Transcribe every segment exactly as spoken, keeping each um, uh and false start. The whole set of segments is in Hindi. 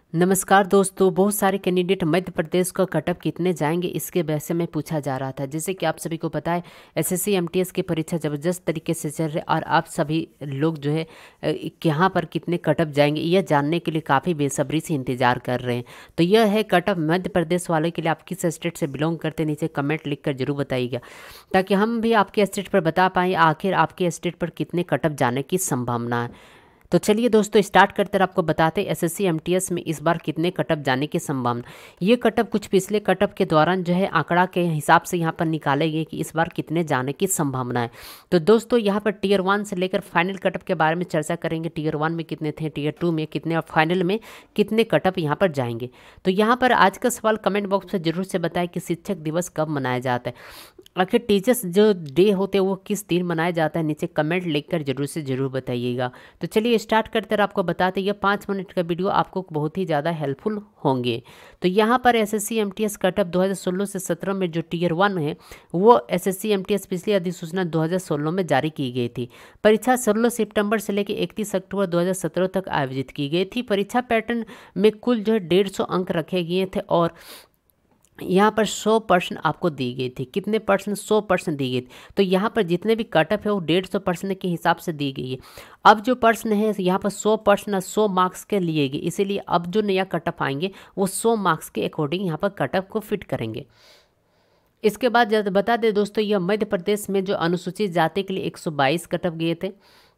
नमस्कार दोस्तों, बहुत सारे कैंडिडेट मध्य प्रदेश का कटअप कितने जाएंगे इसके वैसे में पूछा जा रहा था। जैसे कि आप सभी को पता है एसएससी एमटीएस की परीक्षा ज़बरदस्त तरीके से चल रही है और आप सभी लोग जो है यहाँ पर कितने कटअप जाएंगे यह जानने के लिए काफ़ी बेसब्री से इंतजार कर रहे हैं। तो यह है कटअप मध्य प्रदेश वालों के लिए। आप किस स्टेट से बिलोंग करते हैं नीचे कमेंट लिख कर जरूर बताइएगा, ताकि हम भी आपके स्टेट पर बता पाएँ आखिर आपके स्टेट पर कितने कटअप जाने की संभावना है। तो चलिए दोस्तों स्टार्ट करते हैं। आपको बताते हैं एसएससी एमटीएस में इस बार कितने कटअप जाने की संभावना। ये कटअप कुछ पिछले कटअप के दौरान जो है आंकड़ा के हिसाब से यहाँ पर निकाले गए कि इस बार कितने जाने की संभावना है। तो दोस्तों यहाँ पर टीयर वन से लेकर फाइनल कटअप के बारे में चर्चा करेंगे। टीयर वन में कितने थे, टीयर टू में कितने और फाइनल में कितने कटअप यहाँ पर जाएंगे। तो यहाँ पर आज का सवाल कमेंट बॉक्स में जरूर से बताएं कि शिक्षक दिवस कब मनाया जाता है, आखिर टीचर्स जो डे होते हैं वो किस दिन मनाया जाता है, नीचे कमेंट लिखकर जरूर से जरूर बताइएगा। तो चलिए स्टार्ट करते हैं। आपको बताते ये पाँच मिनट का वीडियो आपको बहुत ही ज़्यादा हेल्पफुल होंगे। तो यहाँ पर एसएससी एमटीएस कटअप दो हज़ार सोलह से सत्रह में जो टीयर वन है वो एसएससी एमटीएस पिछली अधिसूचना दो हज़ार सोलह में जारी की गई थी। परीक्षा सोलह सितंबर से लेकर इकतीस अक्टूबर दो हज़ार सत्रह तक आयोजित की गई थी। परीक्षा पैटर्न में कुल जो है डेढ़ सौ अंक रखे गए थे और यहाँ पर सौ परसेंट आपको दी गई थी। कितने परसेंट? सौ परसेंट दी गई थी। तो यहाँ पर जितने भी कटअप है वो डेढ़ सौ परसेंट के हिसाब से दी गई है। अब जो प्रश्न है यहाँ पर सौ परसेंट सौ मार्क्स के लिए गए, इसीलिए अब जो नया कटअप आएंगे वो सौ मार्क्स के अकॉर्डिंग यहाँ पर कटअप को फिट करेंगे। इसके बाद जब बता दें दोस्तों, यह मध्य प्रदेश में जो अनुसूचित जाति के लिए एक सौ बाईस कटअप गए थे,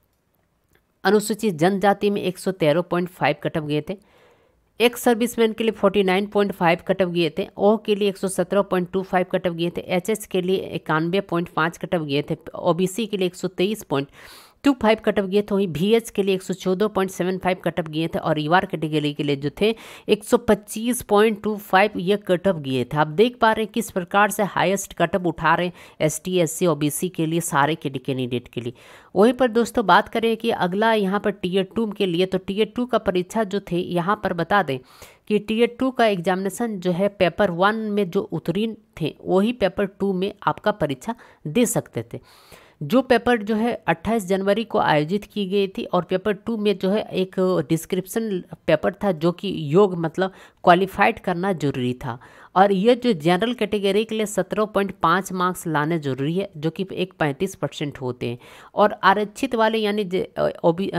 अनुसूचित जनजाति में एक सौ तेरह पॉइंट फाइव कटअप गए थे, एक्स सर्विसमैन के लिए उनचास पॉइंट पाँच कटअप गए थे, ओ के लिए एक सौ सत्रह पॉइंट दो पाँच कटअप गए थे, एचएस के लिए इक्यानवे पॉइंट पाँच कटअप गए थे, ओबीसी के लिए एक सौ तेईस पॉइंट दो पाँच कटअप गए थे, वहीं बीएच के लिए एक सौ चौदह पॉइंट सात पाँच कटअप गए थे और ईवार कैटेगरी के लिए जो थे एक सौ पच्चीस पॉइंट दो पाँच ये कटअप गए थे। आप देख पा रहे हैं किस प्रकार से हाईएस्ट कटअप उठा रहे हैं एसटी एससी ओबीसी के लिए, सारे के कैंडिडेट के लिए। वहीं पर दोस्तों बात करें कि अगला यहाँ पर टीयर टू के लिए, तो टीयर टू का परीक्षा जो थे यहाँ पर बता दें कि टीयर टू का एग्जामिनेशन जो है पेपर वन में जो उत्तीर्ण थे वही पेपर टू में आपका परीक्षा दे सकते थे। जो पेपर जो है अट्ठाईस जनवरी को आयोजित की गई थी और पेपर टू में जो है एक डिस्क्रिप्शन पेपर था जो कि योग मतलब क्वालिफाइड करना जरूरी था। और ये जो जनरल कैटेगरी के लिए सत्रह पॉइंट पाँच मार्क्स लाने जरूरी है जो कि एक पैंतीस परसेंट होते हैं। और आरक्षित वाले यानी ओबी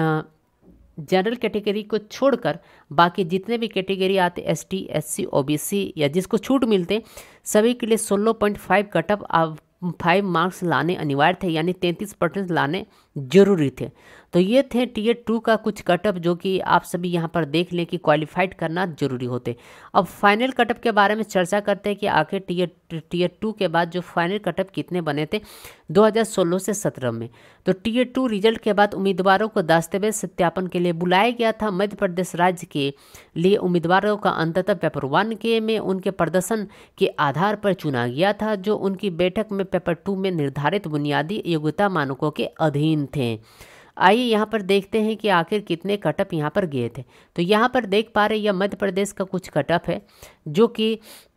जनरल कैटेगरी को छोड़कर बाकी जितने भी कैटेगरी आते एसटी एससी ओबीसी या जिसको छूट मिलते सभी के लिए सोलह पॉइंट फाइव कटअप आप फाइव मार्क्स लाने अनिवार्य थे, यानी तैंतीस परसेंट लाने जरूरी थे। तो ये थे टीयर टू का कुछ कटअप जो कि आप सभी यहाँ पर देख लें कि क्वालिफाइड करना जरूरी होते। अब फाइनल कटअप के बारे में चर्चा करते हैं कि आखिर टीयर टीयर टू के बाद जो फाइनल कटअप कितने बने थे दो हज़ार सोलह से सत्रह में। तो टीयर टू रिजल्ट के बाद उम्मीदवारों को दस्तावेज सत्यापन के लिए बुलाया गया था। मध्य प्रदेश राज्य के लिए उम्मीदवारों का अंततः पेपर वन के में उनके प्रदर्शन के आधार पर चुना गया था, जो उनकी बैठक में पेपर टू में निर्धारित बुनियादी योग्यता मानकों के अधीन थे। आइए यहाँ पर देखते हैं कि आखिर कितने कटअप यहाँ पर गए थे। तो यहाँ पर देख पा रहे हैं यह मध्य प्रदेश का कुछ कटअप है जो कि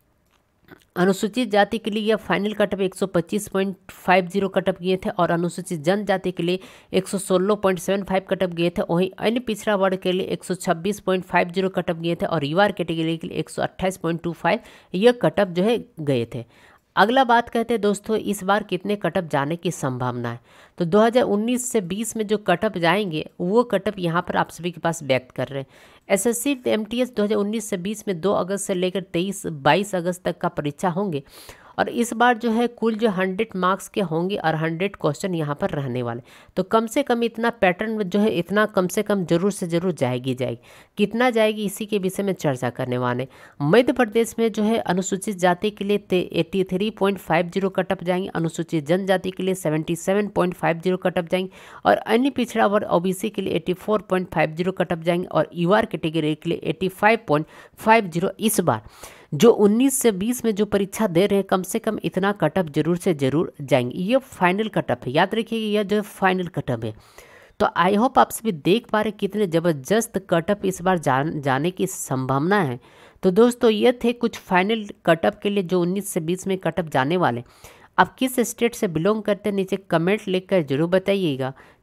अनुसूचित जाति के लिए यह फाइनल कटअप एक सौ पच्चीस पॉइंट पचास कटअप गए थे और अनुसूचित जनजाति के लिए एक सौ सोलह पॉइंट सात पाँच कटअप गए थे। वहीं अन्य पिछड़ा वर्ग के लिए एक सौ छब्बीस पॉइंट पचास कटअप गए थे और युवा कैटेगरी के लिए एक सौ अट्ठाईस पॉइंट दो पाँच यह कटअप जो है गए थे। अगला बात कहते हैं दोस्तों इस बार कितने कटअप जाने की संभावना है। तो दो हज़ार उन्नीस से बीस में जो कटअप जाएंगे वो कटअप यहाँ पर आप सभी के पास व्यक्त कर रहे हैं। एसएससी एमटीएस दो हज़ार उन्नीस से बीस में दो अगस्त से लेकर तेईस बाईस अगस्त तक का परीक्षा होंगे और इस बार जो है कुल जो हंड्रेड मार्क्स के होंगे और हंड्रेड क्वेश्चन यहाँ पर रहने वाले। तो कम से कम इतना पैटर्न जो है इतना कम से कम जरूर से जरूर जाएगी जाएगी कितना जाएगी इसी के विषय में चर्चा करने वाले। मध्य प्रदेश में जो है अनुसूचित जाति के लिए तिरासी पॉइंट पचास कटअप जाएंगे, अनुसूचित जनजाति के लिए सतहत्तर पॉइंट पचास कटअप जाएंगे और अन्य पिछड़ा वर्ग ओबीसी के लिए चौरासी पॉइंट पचास कटअप जाएंगे और युवा कैटेगरी के लिए पचासी पॉइंट पचास। इस बार जो उन्नीस से बीस में जो परीक्षा दे रहे हैं कम से कम इतना कटअप जरूर से जरूर जाएंगे। ये फाइनल कटअप है, याद रखिएगा यह जो फाइनल कटअप है। तो आई होप आप सभी देख पा रहे कितने ज़बरदस्त कटअप इस बार जान जाने की संभावना है। तो दोस्तों ये थे कुछ फाइनल कटअप के लिए जो उन्नीस से बीस में कटअप जाने वाले। आप किस स्टेट से बिलोंग करते हैं नीचे कमेंट लिख कर जरूर बताइएगा,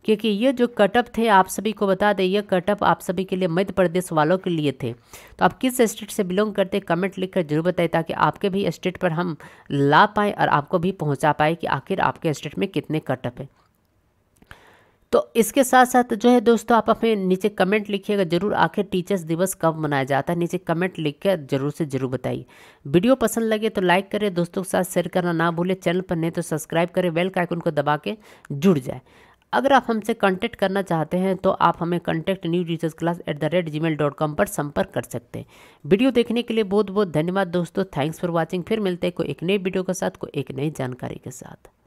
क्योंकि ये जो कटअप थे आप सभी को बता दें, ये कटअप आप सभी के लिए मध्य प्रदेश वालों के लिए थे। तो आप किस स्टेट से बिलोंग करते हैं कमेंट लिखकर जरूर बताइए, ताकि आपके भी स्टेट पर हम ला पाएँ और आपको भी पहुंचा पाए कि आखिर आपके स्टेट में कितने कटअप है। तो इसके साथ साथ जो है दोस्तों, आप अपने नीचे कमेंट लिखिएगा जरूर, आखिर टीचर्स दिवस कब मनाया जाता है, नीचे कमेंट लिख कर जरूर से जरूर बताइए। वीडियो पसंद लगे तो लाइक करें, दोस्तों के साथ शेयर करना ना भूलें, चैनल पर नहीं तो सब्सक्राइब करें, बेल का आइकन को दबा के जुड़ जाए। अगर आप हमसे कांटेक्ट करना चाहते हैं तो आप हमें contact new teachers class at the rate gmail dot com पर संपर्क कर सकते हैं। वीडियो देखने के लिए बहुत बहुत धन्यवाद दोस्तों, थैंक्स फॉर वॉचिंग। फिर मिलते हैं कोई एक नई वीडियो के साथ, कोई एक नई जानकारी के साथ।